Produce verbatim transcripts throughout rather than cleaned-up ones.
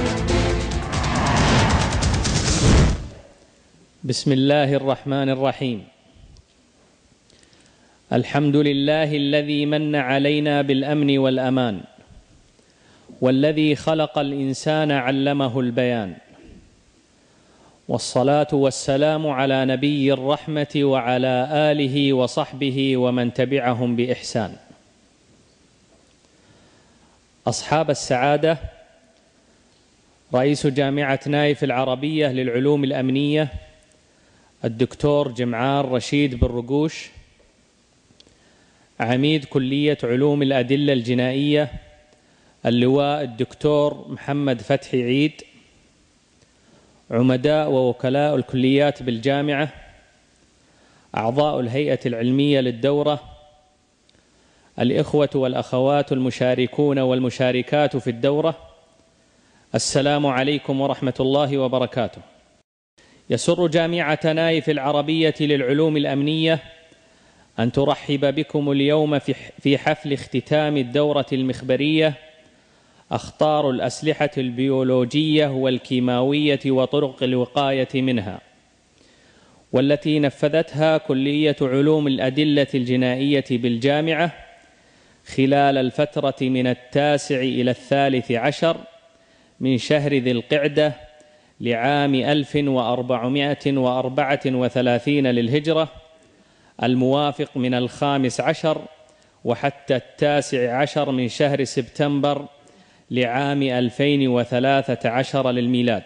بسم الله الرحمن الرحيم. الحمد لله الذي من علينا بالأمن والأمان، والذي خلق الإنسان علمه البيان، والصلاة والسلام على نبي الرحمة وعلى آله وصحبه ومن تبعهم بإحسان. أصحاب السعادة، رئيس جامعة نايف العربية للعلوم الأمنية الدكتور جمعان رشيد بن رقوش، عميد كلية علوم الأدلة الجنائية اللواء الدكتور محمد فتحي عيد، عمداء ووكلاء الكليات بالجامعة، أعضاء الهيئة العلمية للدورة، الإخوة والأخوات المشاركون والمشاركات في الدورة، السلام عليكم ورحمة الله وبركاته. يسر جامعة نايف العربية للعلوم الأمنية أن ترحب بكم اليوم في حفل اختتام الدورة المخبرية أخطار الأسلحة البيولوجية والكيماوية وطرق الوقاية منها، والتي نفذتها كلية علوم الأدلة الجنائية بالجامعة خلال الفترة من التاسع إلى الثالث عشر من شهر ذي القعدة لعام ألف وأربعمائة وأربعة وثلاثين للهجرة، الموافق من الخامس عشر وحتى التاسع عشر من شهر سبتمبر لعام ألفين وثلاثة عشر للميلاد،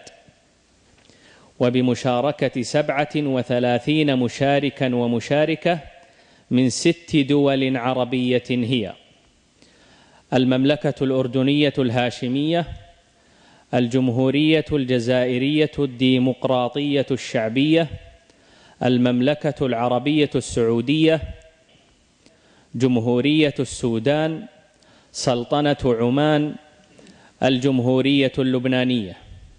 وبمشاركة سبعة وثلاثين مشاركا ومشاركة من ست دول عربية هي: المملكة الأردنية الهاشمية، الجمهورية الجزائرية الديمقراطية الشعبية، المملكة العربية السعودية، جمهورية السودان، سلطنة عمان، الجمهورية اللبنانية.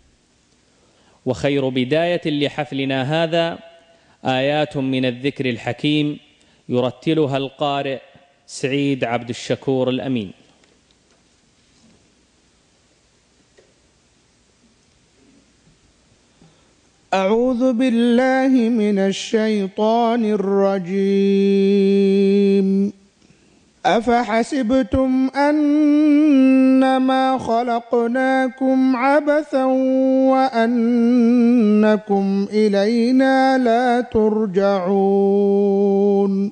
وخير بداية لحفلنا هذا آيات من الذكر الحكيم يرتلها القارئ سعيد عبد الشكور الأمين. أعوذ بالله من الشيطان الرجيم. أفحسبتم أنما خلقناكم عبثا وأنكم إلينا لا ترجعون.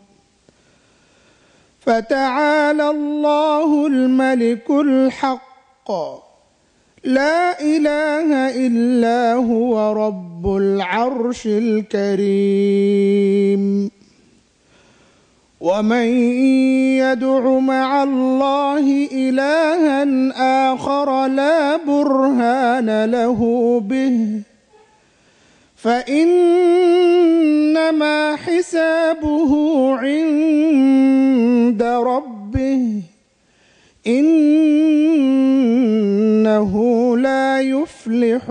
فتعالى الله الملك الحق، لا إله إلا هو رب العرش الكريم. ومن يدع مع الله إلها آخر لا برهان له به فإنما حسابه عند ربه، إنه لا يفلح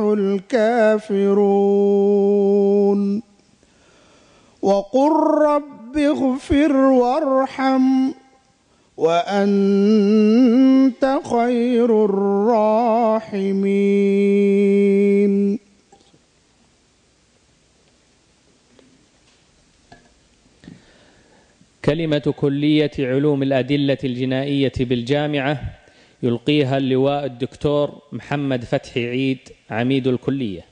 الكافرون. وقل رب اغفر وارحم وأنت خير الراحمين. كلمة كلية علوم الأدلة الجنائية بالجامعة يلقيها اللواء الدكتور محمد فتحي عيد، عميد الكلية.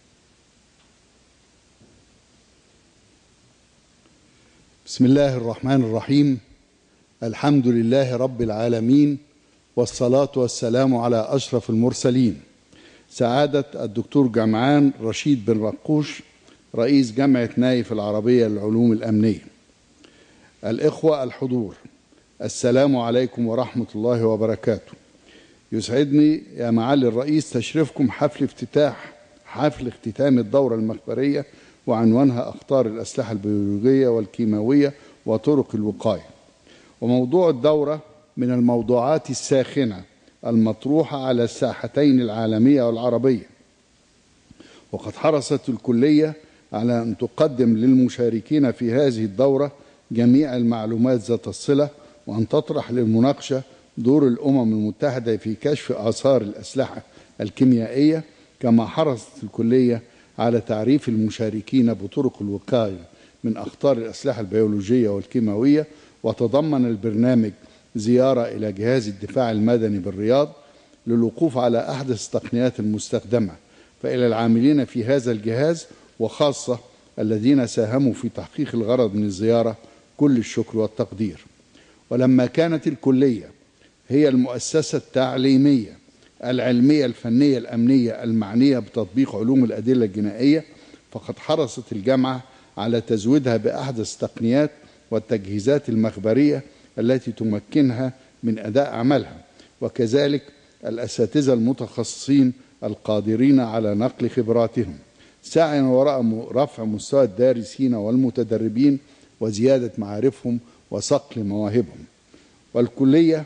بسم الله الرحمن الرحيم. الحمد لله رب العالمين، والصلاة والسلام على أشرف المرسلين، سعادة الدكتور جمعان رشيد بن رقوش، رئيس جامعة نايف العربية للعلوم الأمنية. الإخوة الحضور، السلام عليكم ورحمة الله وبركاته. يسعدني يا معالي الرئيس تشريفكم حفل افتتاح حفل اختتام الدورة المخبرية وعنوانها أخطار الأسلحة البيولوجية والكيماوية وطرق الوقاية. وموضوع الدورة من الموضوعات الساخنة المطروحة على الساحتين العالمية والعربية، وقد حرصت الكلية على أن تقدم للمشاركين في هذه الدورة جميع المعلومات ذات الصلة، وأن تطرح للمناقشة دور الأمم المتحدة في كشف آثار الأسلحة الكيميائية، كما حرصت الكلية على تعريف المشاركين بطرق الوقاية من أخطار الأسلحة البيولوجية والكيماوية. وتضمن البرنامج زيارة إلى جهاز الدفاع المدني بالرياض للوقوف على أحدث التقنيات المستخدمة. فإلى العاملين في هذا الجهاز وخاصة الذين ساهموا في تحقيق الغرض من الزيارة كل الشكر والتقدير. ولما كانت الكلية هي المؤسسة التعليمية العلمية الفنية الأمنية المعنية بتطبيق علوم الأدلة الجنائية، فقد حرصت الجامعة على تزويدها بأحدث التقنيات والتجهيزات المخبرية التي تمكنها من أداء عملها، وكذلك الأساتذة المتخصصين القادرين على نقل خبراتهم، سعيا وراء رفع مستوى الدارسين والمتدربين وزيادة معارفهم وصقل مواهبهم. والكلية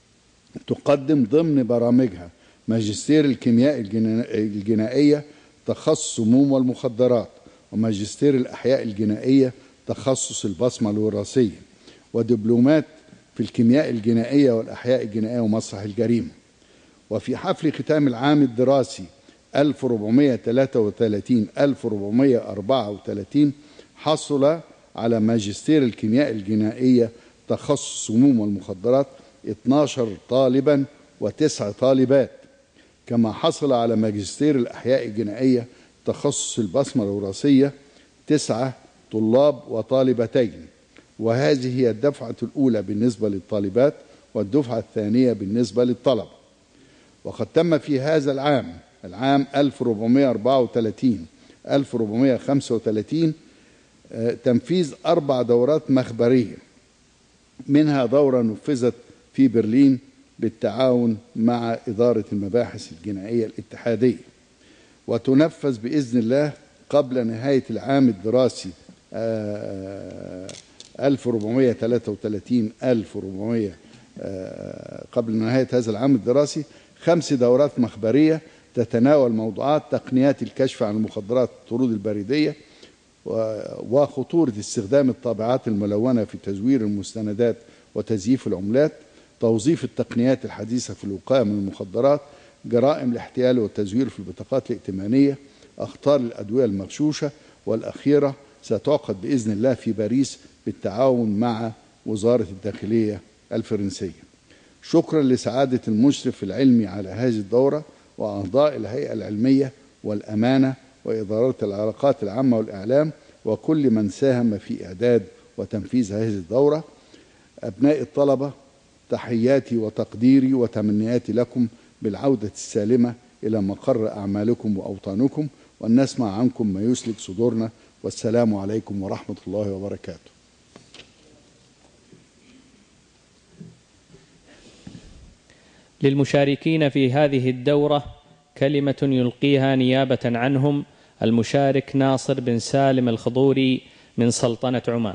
تقدم ضمن برامجها ماجستير الكيمياء الجنائية تخصص سموم والمخدرات، وماجستير الأحياء الجنائية تخصص البصمة الوراثية، ودبلومات في الكيمياء الجنائية والأحياء الجنائية ومسرح الجريمة. وفي حفل ختام العام الدراسي ألف وأربعمائة وثلاثة وثلاثين ألف وأربعمائة وأربعة وثلاثين حصل على ماجستير الكيمياء الجنائية تخصص سموم والمخدرات اثني عشر طالبا وتسع طالبات، كما حصل على ماجستير الأحياء الجنائية تخصص البصمة الوراثية تسعة طلاب وطالبتين. وهذه هي الدفعة الأولى بالنسبة للطالبات والدفعة الثانية بالنسبة للطلبة. وقد تم في هذا العام العام ألف وأربعمائة وأربعة وثلاثين ألف وأربعمائة وخمسة وثلاثين تنفيذ أربع دورات مخبرية، منها دورة نفذت في برلين بالتعاون مع إدارة المباحث الجنائية الاتحادية، وتنفذ بإذن الله قبل نهاية العام الدراسي ألف وأربعمائة وثلاثة وثلاثين ألف وأربعمائة قبل نهاية هذا العام الدراسي خمس دورات مخبرية تتناول موضوعات تقنيات الكشف عن المخدرات الطرود البريدية، وخطورة استخدام الطابعات الملونة في تزوير المستندات وتزييف العملات، توظيف التقنيات الحديثة في الوقاية من المخدرات، جرائم الاحتيال والتزوير في البطاقات الائتمانية، أخطار الأدوية المغشوشة، والأخيرة ستعقد بإذن الله في باريس بالتعاون مع وزارة الداخلية الفرنسية. شكرا لسعادة المشرف العلمي على هذه الدورة وأعضاء الهيئة العلمية والأمانة وإدارة العلاقات العامة والإعلام وكل من ساهم في إعداد وتنفيذ هذه الدورة. أبناء الطلبة، تحياتي وتقديري وتمنياتي لكم بالعودة السالمة إلى مقر أعمالكم وأوطانكم، وأن نسمع عنكم ما يسلك صدورنا، والسلام عليكم ورحمة الله وبركاته. للمشاركين في هذه الدورة كلمة يلقيها نيابة عنهم المشارك ناصر بن سالم الخضوري من سلطنة عمان.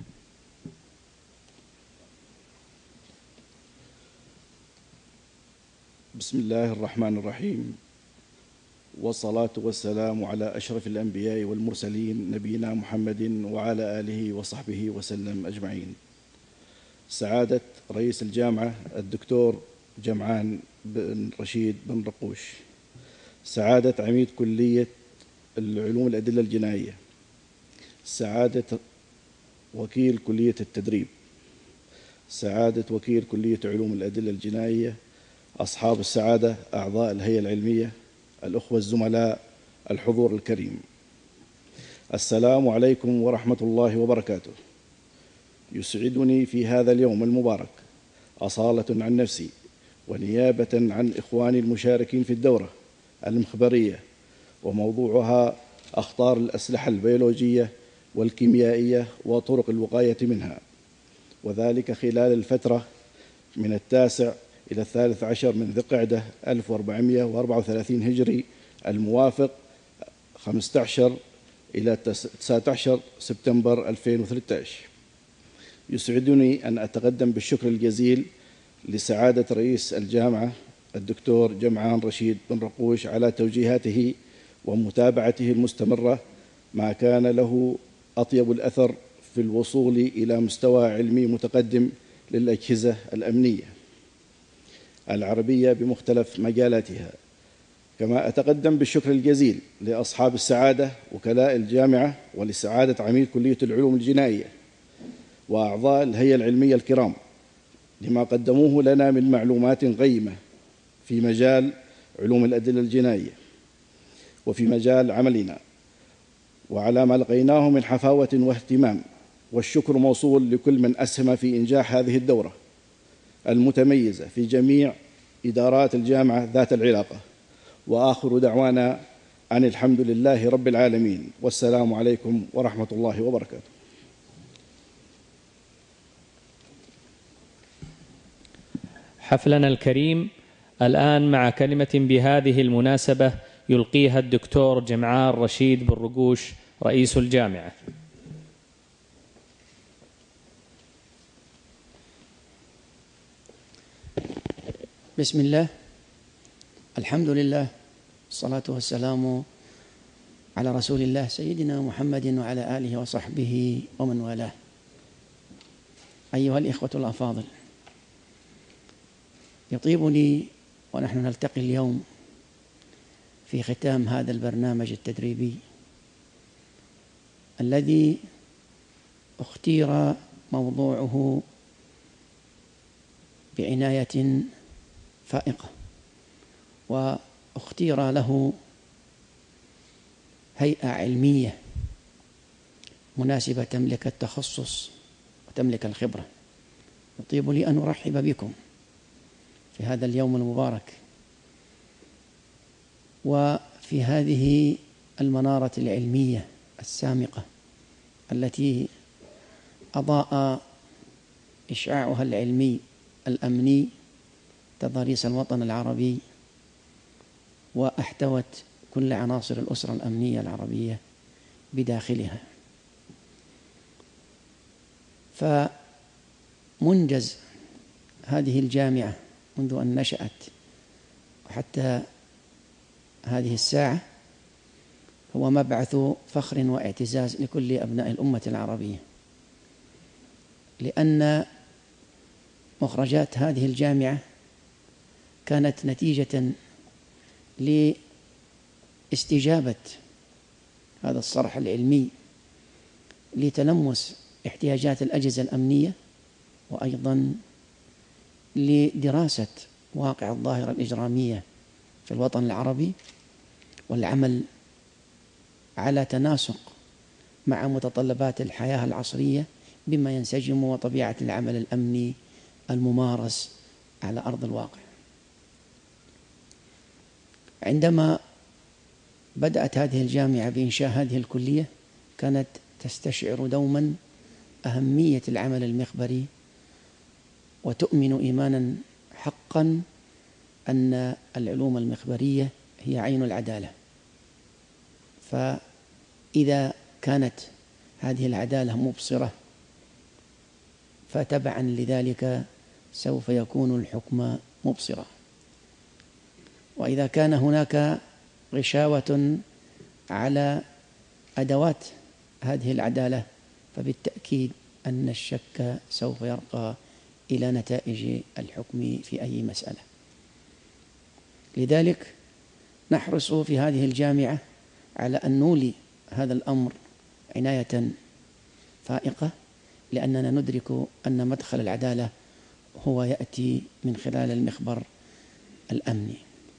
بسم الله الرحمن الرحيم، والصلاة والسلام على أشرف الأنبياء والمرسلين نبينا محمد وعلى آله وصحبه وسلم أجمعين. سعادة رئيس الجامعة الدكتور جمعان بن رشيد بن رقوش، سعادة عميد كلية العلوم الأدلة الجنائية، سعادة وكيل كلية التدريب، سعادة وكيل كلية علوم الأدلة الجنائية، أصحاب السعادة أعضاء الهيئة العلمية، الأخوة الزملاء، الحضور الكريم، السلام عليكم ورحمة الله وبركاته. يسعدني في هذا اليوم المبارك أصالة عن نفسي ونيابة عن إخواني المشاركين في الدورة المخبرية، وموضوعها أخطار الأسلحة البيولوجية والكيميائية وطرق الوقاية منها، وذلك خلال الفترة من التاسع إلى الثالث عشر من ذي القعدة ألف وأربعمائة وأربعة وثلاثين هجري الموافق خمسة عشر إلى تسعة عشر سبتمبر ألفين وثلاثة عشر. يسعدني أن أتقدم بالشكر الجزيل لسعادة رئيس الجامعة الدكتور جمعان رشيد بن رقوش على توجيهاته ومتابعته المستمرة، ما كان له أطيب الأثر في الوصول إلى مستوى علمي متقدم للأجهزة الأمنية. العربية بمختلف مجالاتها. كما أتقدم بالشكر الجزيل لأصحاب السعادة وكلاء الجامعة ولسعادة عميد كلية العلوم الجنائية وأعضاء الهيئة العلمية الكرام لما قدموه لنا من معلومات قيمة في مجال علوم الأدلة الجنائية وفي مجال عملنا، وعلى ما لقيناه من حفاوة واهتمام. والشكر موصول لكل من أسهم في إنجاح هذه الدورة المتميزة في جميع إدارات الجامعة ذات العلاقة. وآخر دعوانا أن الحمد لله رب العالمين، والسلام عليكم ورحمة الله وبركاته. حفلنا الكريم الآن مع كلمة بهذه المناسبة يلقيها الدكتور جمعان رشيد بن رقوش رئيس الجامعة. بسم الله، الحمد لله، الصلاة والسلام على رسول الله سيدنا محمد وعلى آله وصحبه ومن والاه. أيها الإخوة الأفاضل، يطيب لي ونحن نلتقي اليوم في ختام هذا البرنامج التدريبي الذي اختير موضوعه بعناية فائقة، واختير له هيئة علمية مناسبة تملك التخصص وتملك الخبرة. يطيب لي أن أرحب بكم في هذا اليوم المبارك وفي هذه المنارة العلمية السامقة التي أضاء إشعاعها العلمي الأمني تضاريس الوطن العربي، وأحتوت كل عناصر الأسرة الأمنية العربية بداخلها. فمنجز هذه الجامعة منذ أن نشأت وحتى هذه الساعة هو مبعث فخر واعتزاز لكل أبناء الأمة العربية، لأن مخرجات هذه الجامعة كانت نتيجة لاستجابة هذا الصرح العلمي لتلمس احتياجات الأجهزة الأمنية، وأيضا لدراسة واقع الظاهرة الإجرامية في الوطن العربي، والعمل على تناسق مع متطلبات الحياة العصرية بما ينسجم وطبيعة العمل الأمني الممارس على أرض الواقع. عندما بدأت هذه الجامعة بإنشاء هذه الكلية كانت تستشعر دوما أهمية العمل المخبري، وتؤمن إيمانا حقا أن العلوم المخبرية هي عين العدالة. فإذا كانت هذه العدالة مبصرة فتبعا لذلك سوف يكون الحكم مبصرا، وإذا كان هناك غشاوة على أدوات هذه العدالة فبالتأكيد أن الشك سوف يرقى إلى نتائج الحكم في أي مسألة. لذلك نحرص في هذه الجامعة على أن نولي هذا الأمر عناية فائقة، لأننا ندرك أن مدخل العدالة هو يأتي من خلال المخبر الأمني.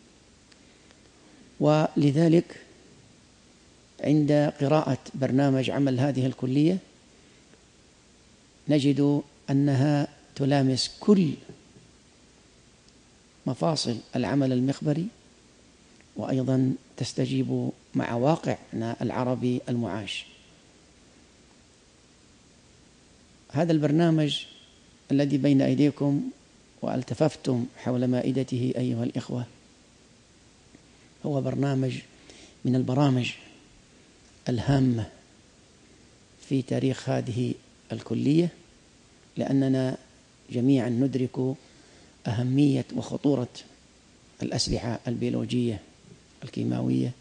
ولذلك عند قراءة برنامج عمل هذه الكلية نجد أنها تلامس كل مفاصل العمل المخبري، وأيضا تستجيب مع واقعنا العربي المعاش. هذا البرنامج الذي بين أيديكم والتففتم حول مائدته أيها الإخوة هو برنامج من البرامج الهامة في تاريخ هذه الكلية، لأننا جميعا ندرك أهمية وخطورة الأسلحة البيولوجية الكيماوية،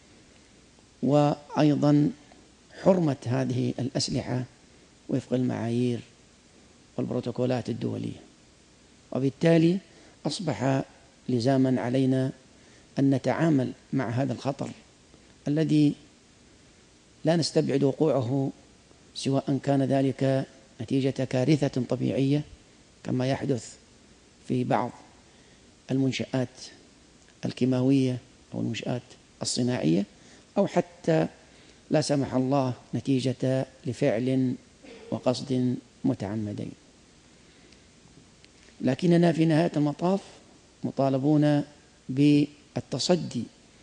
وأيضا حرمة هذه الأسلحة وفق المعايير والبروتوكولات الدولية. وبالتالي أصبح لزاما علينا أن نتعامل مع هذا الخطر الذي لا نستبعد وقوعه، سواء كان ذلك نتيجة كارثة طبيعية كما يحدث في بعض المنشآت الكيماوية أو المنشآت الصناعية، أو حتى لا سمح الله نتيجة لفعل وقصد متعمدين. لكننا في نهاية المطاف مطالبون بالتصدي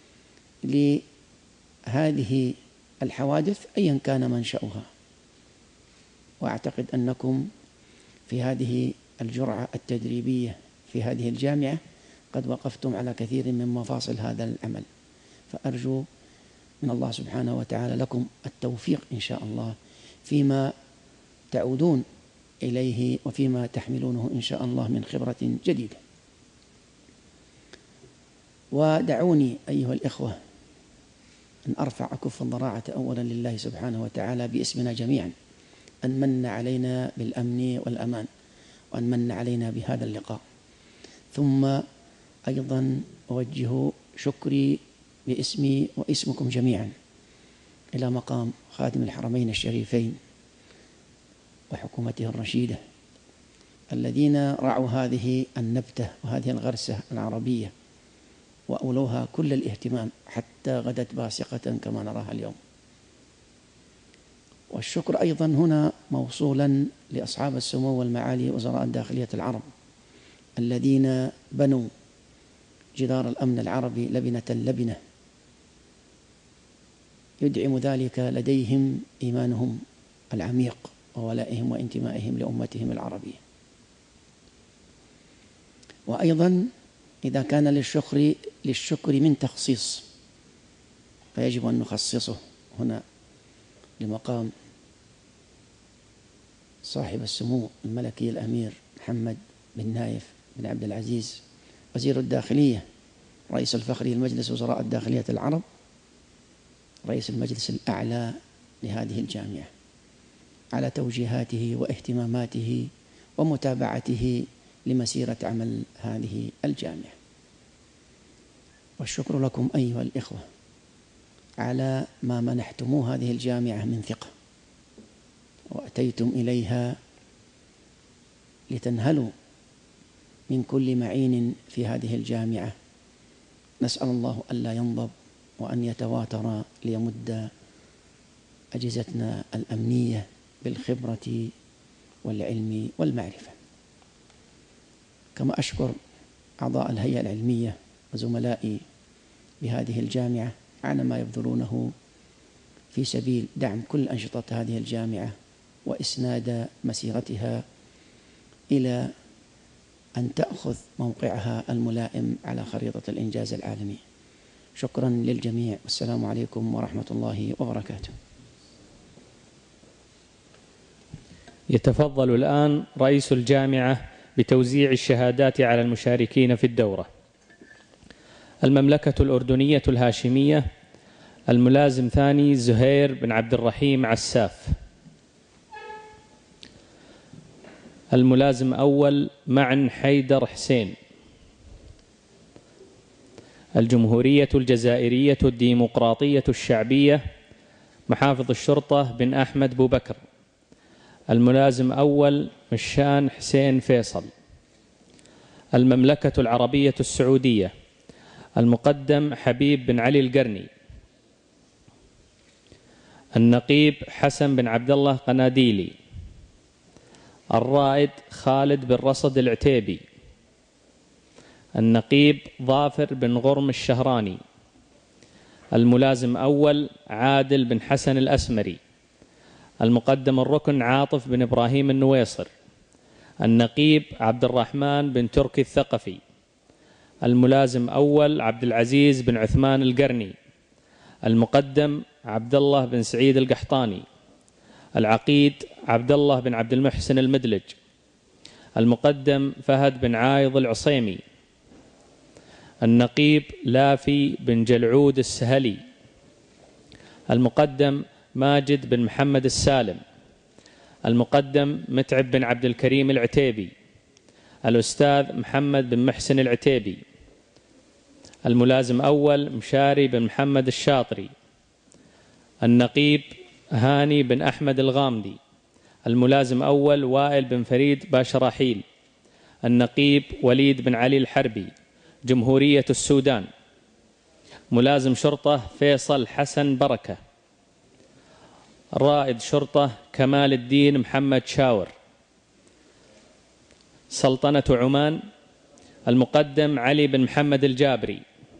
لهذه الحوادث أيا كان منشأها، وأعتقد أنكم في هذه الجرعة التدريبية في هذه الجامعة قد وقفتم على كثير من مفاصل هذا العمل، فأرجو من الله سبحانه وتعالى لكم التوفيق إن شاء الله فيما تعودون إليه وفيما تحملونه إن شاء الله من خبرة جديدة. ودعوني أيها الإخوة أن أرفع أكف الضراعة أولا لله سبحانه وتعالى باسمنا جميعا، أن من علينا بالأمن والأمان، وأن من علينا بهذا اللقاء. ثم أيضا أوجه شكري باسمي واسمكم جميعا إلى مقام خادم الحرمين الشريفين وحكومته الرشيدة، الذين رعوا هذه النبتة وهذه الغرسة العربية وأولوها كل الاهتمام حتى غدت باسقة كما نراها اليوم. والشكر أيضا هنا موصولا لأصحاب السمو والمعالي وزراء الداخلية العرب الذين بنوا جدار الأمن العربي لبنة لبنة، يدعم ذلك لديهم إيمانهم العميق وولائهم وانتمائهم لأمتهم العربية. وأيضا إذا كان للشكر للشكر من تخصيص فيجب أن نخصصه هنا لمقام صاحب السمو الملكي الأمير محمد بن نايف بن عبد العزيز وزير الداخلية رئيس الفخري لمجلس وزراء الداخلية العرب رئيس المجلس الأعلى لهذه الجامعة على توجيهاته واهتماماته ومتابعته لمسيرة عمل هذه الجامعة. والشكر لكم أيها الإخوة على ما منحتموه هذه الجامعة من ثقة وأتيتم إليها لتنهلوا من كل معين في هذه الجامعة. نسأل الله ألا ينضب وأن يتواتر ليمد أجهزتنا الأمنية بالخبرة والعلم والمعرفة. كما أشكر أعضاء الهيئة العلمية وزملائي بهذه الجامعة على ما يبذلونه في سبيل دعم كل أنشطة هذه الجامعة وإسناد مسيرتها إلى أن تأخذ موقعها الملائم على خريطة الإنجاز العالمي. شكرا للجميع، والسلام عليكم ورحمة الله وبركاته. يتفضل الآن رئيس الجامعة بتوزيع الشهادات على المشاركين في الدورة. المملكة الأردنية الهاشمية، الملازم ثاني زهير بن عبد الرحيم عساف. الملازم أول معن حيدر حسين. الجمهورية الجزائرية الديمقراطية الشعبية، محافظ الشرطة بن أحمد بو بكر. الملازم أول مشان حسين فيصل. المملكة العربية السعودية، المقدم حبيب بن علي القرني. النقيب حسن بن عبد الله قناديلي. الرائد خالد بن رصد العتيبي. النقيب ظافر بن غرم الشهراني. الملازم أول عادل بن حسن الأسمري. المقدم الركن عاطف بن إبراهيم النويصر. النقيب عبد الرحمن بن تركي الثقفي. الملازم أول عبد العزيز بن عثمان القرني. المقدم عبد الله بن سعيد القحطاني. العقيد عبد الله بن عبد المحسن المدلج. المقدم فهد بن عايض العصيمي. النقيب لافي بن جلعود السهلي. المقدم ماجد بن محمد السالم. المقدم متعب بن عبد الكريم العتيبي. الأستاذ محمد بن محسن العتيبي. الملازم أول مشاري بن محمد الشاطري. النقيب هاني بن أحمد الغامدي. الملازم أول وائل بن فريد باشراحيل. النقيب وليد بن علي الحربي، جمهورية السودان. ملازم شرطة فيصل حسن بركة. رائد شرطة كمال الدين محمد شاور، سلطنة عمان. المقدم علي بن محمد الجابري.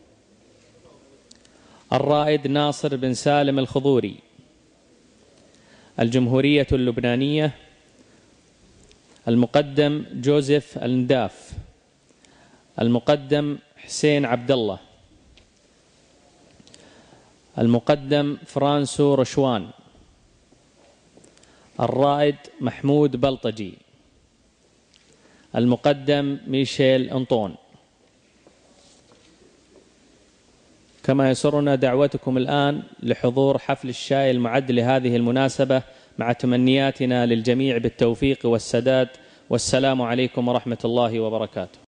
الرائد ناصر بن سالم الخضوري. الجمهورية اللبنانية. المقدم جوزيف النداف. المقدم حسين عبد الله. المقدم فرانسو رشوان. الرائد محمود بلطجي. المقدم ميشيل أنطون. كما يسرنا دعوتكم الآن لحضور حفل الشاي المعد لهذه المناسبة، مع تمنياتنا للجميع بالتوفيق والسداد. والسلام عليكم ورحمة الله وبركاته.